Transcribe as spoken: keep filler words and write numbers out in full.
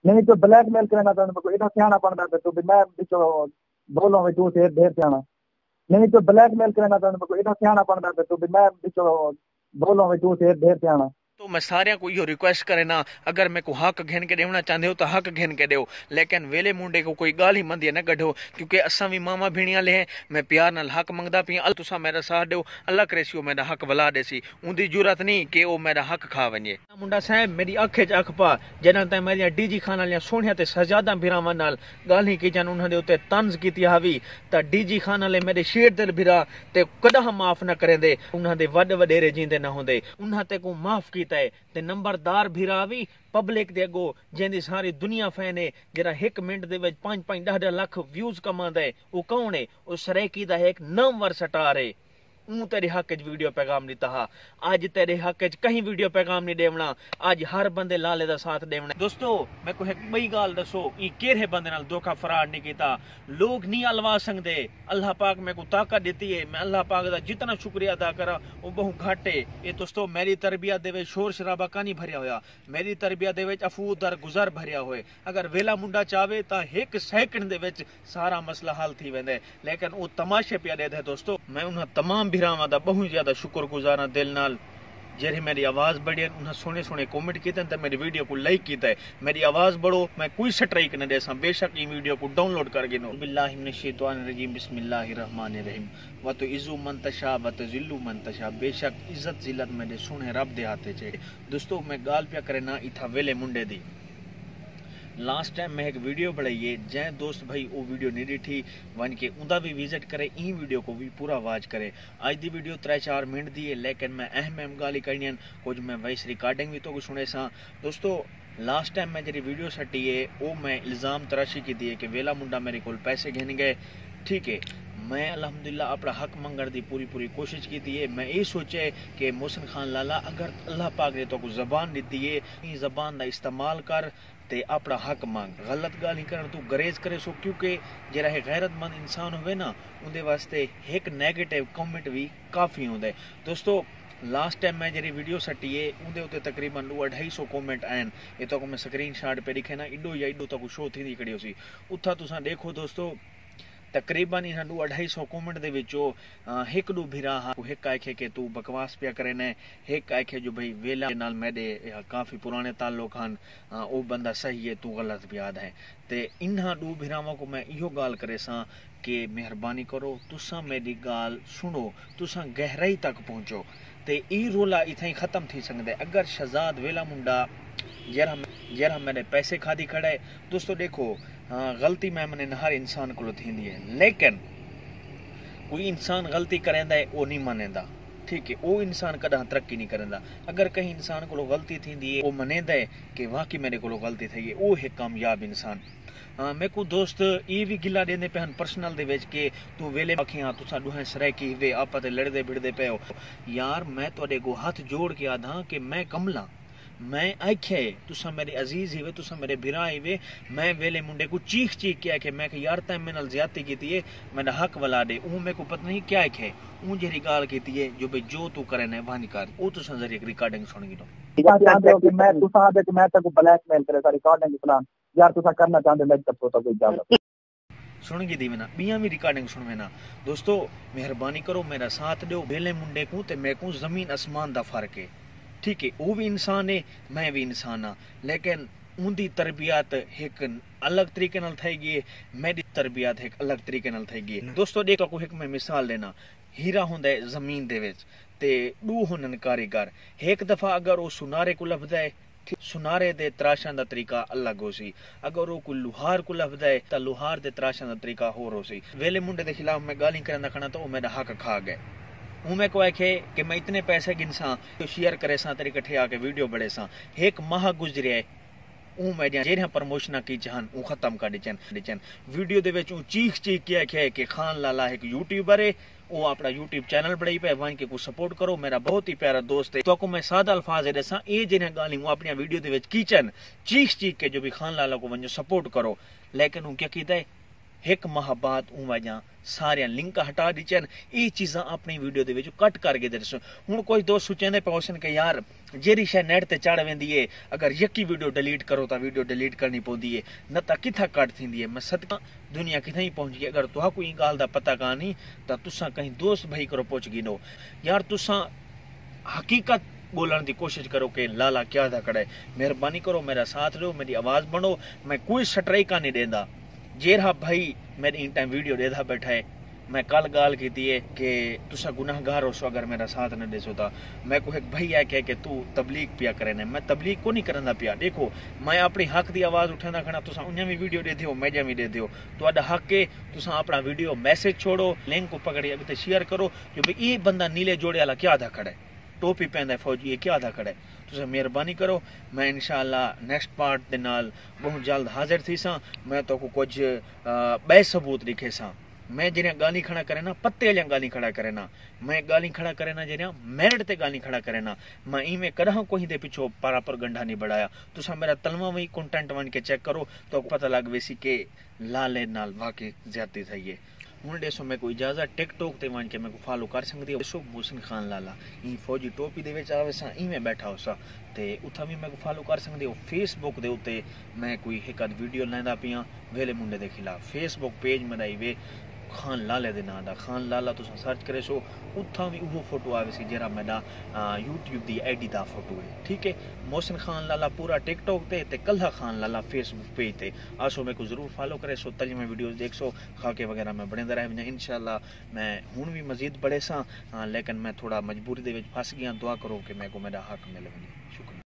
नहीं तो ब्लैकमेल करना चाहते मेरे को इतना सियाना पड़ता है तो भी मैं बिचो बोलो भी तू से ढेर सियाना नहीं तो ब्लैकमेल करना चाहते मेरे को इतना सियाना पड़ता है तो भी मैं बिचो बोलो भी तू से ढेर सियाना तो मैं सारे को यो रिक्वेस्ट करे ना, अगर मैं को हक घेन के देना चाहते हो तो हक घेन के दो, लेकिन वेले मुंडे को कोई गाल ही मंदी न कढो, क्योंकि असा भी मामा भीणिया ले हैं। मैं प्यार नाल हक मंगदा पी, अल तुसा मेरा साथ दो, अल्लाह करे सी मेरा हक वला देसी, उनकी जरूरत नहीं कि वो मेरा हक खा वने। मुंडा साहब मेरी अखे च अख पा, जना तैं मेरिया डीजी खान वालियां सोहणिया ते सजादा भिरावां नाल गाली की जन उन्हां दे उत्ते तंज कीती हावी, तां डीजी खान वाले मेरे शेर दिल भिरा ते कदा माफ न करेंदे, उन्हां दे वड वडेरे जींदे न होंदे, उन्हां ते को माफ कीता है ते नंबरदार भिरावी पब्लिक दे अगो जेंदी सारी दुनिया फैन है, जरा एक मिनट दे विच पांच पांच दह दह लख व्यूज कमांदा है, वो कौन है? वो सरेकी दा एक नामवर स्टार है। ऊं तेरे हक च वीडियो पैगाम नहीं तहा, आज तेरे हक च कहीं वीडियो पैगाम नहीं देवना, आज हर बंदे लाले दा साथ देवना। दोस्तों मैं को एक बई गाल दसो, ई केरे बंदे नाल धोखा फराड नहीं कीता, लोग नहीं अलवा सकदे, अल्लाह पाक मैं को ताकत देती है, मैं अल्लाह पाक दा जितना शुक्रिया अदा करा वो बहु घट है। ये दोस्तों मेरी तरबियत दे विच शोर शराबा कानी भरिया होया, मेरी तरबियत दे विच अफू दर गुजर भरिया होए, अगर वेला मुंडा चाहे तो एक सेकंड दे विच सारा मसला हल थी वेंदे, लेकिन वो तमाशे पिया दे दे। दोस्तों मैं उन्हां तमाम भिरावां दा बहुत ज्यादा शुक्रगुजार हां दिल नाल, जेरी मेरी आवाज़ बढ़ी उन्हें सोने सोने कमेंट किए तो मेरी वीडियो को लाइक किया है, मेरी आवाज़ बढ़ो, मैं कोई स्ट्राइक न देसा, बेशक ये वीडियो को डाउनलोड कर गिनो। बिल्लाहि मिनश शैतानिर रजीम, बिस्मिल्लाहिर रहमानिर रहीम, व तो इज़्ज़ु मन तशा व तुज़िल्लु मन तशा, बेशक इज्जत जिल्लत मेरे सुने रब दे हाथे चे। दोस्तों मैं गाल पिया करे ना इथा वेले मुंडे दी, लास्ट टाइम मैं एक वीडियो बनाई जै दोस्त भाई वो वीडियो नहीं डिठी वन के उदा भी विजिट करे, ई वीडियो को भी पूरा वाच करे। आज दी वीडियो त्रै चार मिनट दी है, लेकिन मैं अहम अहम गाली करनी कुछ मैं वॉइस रिकॉर्डिंग भी तो कुछ सुने सा। दोस्तों लास्ट टाइम मैं जी वीडियो सटी है वो मैं इल्ज़ाम तराशी की है कि वेला मुंडा मेरे को पैसे घेन गए, ठीक है। मैं अल्हम्दुलिल्लाह अपना हक मंगण की पूरी पूरी कोशिश की है। मैं ये सोचे कि मोहसिन खान लाला अगर अल्लाह पाक ने तो को जबान दी है, जबान का इस्तेमाल कर ते अपना हक मांग, गलत गाल ही कर तू गरेज करे सो, क्योंकि जरा एक गैरतमंद इंसान होवे ना उनके वास्ते एक नेगेटिव कमेंट भी काफ़ी होंदा है। दोस्तों लास्ट टाइम मैं जी वीडियो सटी है उनके उत्ते तकरीबन दो अढ़ाई सौ कमेंट आन, ये तो मैं स्क्रीन शॉट पे दिखे ना इडो या इडो तक शो थी खड़ी सी, उथा तुसा देखो दोस्तों तकरीबन इन्हां दो अढ़ाई सौ कमेंट दे विचों एक दो भिरा एक आखे कि तू बकवास पिया करे ने, एक आखे जो भाई वेला नाल मेरे काफ़ी पुराने ताल्लुक हैं, वो बंदा सही है तू गलत भी याद है। तो इन्हां दो भिरावां को मैं इहो गाल करे सा कि मेहरबानी करो तुसा मेरी गाल सुनो, तुसा गहराई तक पहुँचो, तो ई रोला इतना ही ख़त्म थी सकता है। अगर शहजाद वेला मुंडा जरा जरा मैंने पैसे खादी खड़ा है, दोस्तों देखो हाँ गलती मैं मैंने हर इंसान को थी है, लेकिन कोई इंसान गलती करेंदा है वो नहीं मनेंदा, ठीक है, वो इंसान कदा तरक्की नहीं करेंदा। अगर कहीं इंसान को गलती थी है वो मनेंदा है कि वाकई मेरे को गलती थी है, वो है कामयाब इंसान। हाँ मेरे को दोस्त ये भी गिला देंदे पे पर्सनल दे विच कि तू वेले आखियां तुसा दुहें सराकी वे आप लड़दे भिड़दे पे हो, यार मैं तुहाडे को हाथ जोड़ के आधा कि मैं कमला, मैं आख्या तुसा मेरे अजीज ही वे, तुसा मेरे भिरा ही वे, मैं वेले मुंडे को चीख चीख के आखे मैं यार तैं मेरे नाल ज्यादती की है, मेरा हक वला दे, ऊ मेरे को पता नहीं क्या आखे ऊ जेरी गाल की है जो भाई जो तू करे ने वन कर, वो तुसा जरी एक रिकॉर्डिंग सुन गिनो। चाहते हो कि मैं तुसा आदे कि मैं तक ब्लैकमेल करे सारी रिकॉर्डिंग प्लान यार तुसा करना चाहते मैं तक तो कोई इजाजत सुन गी दी ना बिया भी रिकॉर्डिंग सुन में ना। दोस्तों मेहरबानी करो मेरा साथ दो, वेले मुंडे को ते मैं को जमीन आसमान दा फर्क है, ठीक है, वो भी इंसान है मैं भी इंसान हाँ, लेकिन उनकी तरबियत एक अलग तरीके नाल थी गई, मेरी तरबियत एक अलग तरीके नाल थी गई। दोस्तों देखो को एक मैं मिसाल देना, हीरा होंदा है जमीन दे विच ते दो होनन कारीगर, एक दफा अगर वो सुनारे को लभदा है सुनारे दे तराशण दा तरीका अलग हो सी, अगर वो कोई लुहार को लभदा है तो लुहार दे तराशण दा तरीका होर हो सी। वेले मुंडे दे खिलाफ मैं गाली करन दा खना तो मेरा हक खा गए, उमें को आखे कि मैं इतने पैसे गिनसा तो शेयर करे सा तेरे कट्ठे आके वीडियो बड़े सा, एक माह गुजरे ऊ मैं जेरिया प्रमोशन की चाहन ऊ खत्म कर दिचन दिचन वीडियो दे विच ऊ चीख चीख के आखे कि खान लाला एक यूट्यूबर है, वो अपना यूट्यूब चैनल बढ़ाई पे वन के कुछ सपोर्ट करो, मेरा बहुत ही प्यारा दोस्त है। तो को मैं सादा अल्फाज है दसा ये जिन्हें गाली वो अपनी वीडियो दे विच किचन चीख चीख के जो भी खान लाला को वंजो सपोर्ट करो, लेकिन वो क्या कीता है एक माह बाद उवजा सारे लिंक हटा दीचन ये चीज़ा अपनी वीडियो के कट करके दसो। हूँ कोई दोस्त सोचते पौसन कि यार जेरी शै नेट ते चढ़ वेंदी है अगर यकी वीडियो डिलीट करो तो वीडियो डिलीट करनी पौंदी है न तो किथा कट थी है। मैं सदका दुनिया किथे ही पहुंच गई। अगर तुहा कोई गाल का पता कानी तो तुसा कहीं दोस्त भाई करो पहुंच गिनो यार तुसा हकीकत बोलने की कोशिश करो कि लाला क्या था कड़े। मेहरबानी करो मेरा साथ दो मेरी आवाज़ बनो। मैं कोई स्ट्राइक का नहीं देंदा। जेरा भाई मेरी इन टाइम वीडियो देता बैठा है मैं कल गाल की है कि तुसा गुनाहगार हो सो अगर मेरा साथ न देसो तो मैं को एक भाई है कह के तू तबलीग पिया करे ने मैं तबलीग को नहीं करना पिया। देखो मैं अपनी हक की आवाज़ उठाना खड़ा तुसा उन्हें भी वीडियो दे दियो मैं भी दे दियो तो हक है तुसा अपना वीडियो मैसेज छोड़ो लिंक को पकड़ी अगते शेयर करो कि भाई ये बंदा नीले जोड़े वाला क्या था खड़ा है टोपी पहनता है फौजी ये क्या था खड़ा है। तुसा मेहरबानी करो मैं इंशाअल्लाह नेक्स्ट पार्ट के नाल बहुत जल्द हाजिर थी सा। मैं तो को कुछ बे सबूत लिखे सा। मैं जरिया गाली खड़ा करे ना पत्ते वालिया गाली खड़ा करे ना मैं गाली खड़ा करे ना जरिया मेरिट ते गाली खड़ा करे ना मैं इवें कदा कोई दे पिछो पारा पर गंढा नहीं बढ़ाया। तुसा मेरा तलवा वही कंटेंट वन के चेक करो तो पता लग वेसी के लाले नाल वाकई ज्यादती थी है। हूँ डेसो मैं कोई इजाजत टिकटॉक ते वन के मैं को फॉलो कर सकती हूँ। मोहसिन खान लाला ई फौजी टोपी दे विच आवे सा इवें बैठा हो सा ते उथा भी मैं को फॉलो कर सकती हूँ। फेसबुक दे उत्ते मैं कोई एक आध वीडियो लैंदा पिया वेले मुंडे दे खिलाफ फेसबुक पेज बनाई वे खान लाले दे नाम दा खान लाला तुम सर्च करे सो उथा भी वो फोटो आवे सी जरा मेरा यूट्यूब दी आईडी दा फोटो है। ठीक है मोहसिन खान लाला पूरा टिकटॉक ते ते कल्हा खान लाला फेसबुक पेज ते आसो मैं को जरूर फॉलो करे सो तली मैं वीडियोस देख सो खाके वगैरह मैं बने रहे इंशाल्लाह मैं हुण भी मजीद बड़े सा लेकिन मैं थोड़ा मजबूरी दे विच फस गया। दुआ करो कि मैं को मेरा हक मिले। शुक्रिया।